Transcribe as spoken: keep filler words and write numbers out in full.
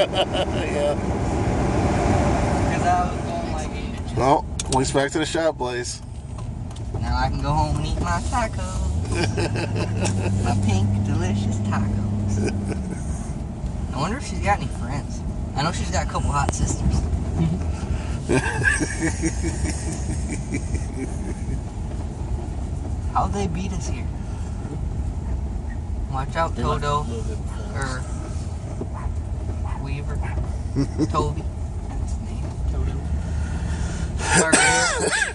Yeah. Because I was going like eight. Well, we're back to the shop, Blaze. Now I can go home and eat my tacos. My pink, delicious tacos. I wonder if she's got any friends. I know she's got a couple hot sisters. How'd they beat us here? Watch out, Toto. Or Weaver. Toby. That's his name. Toto. Sorry.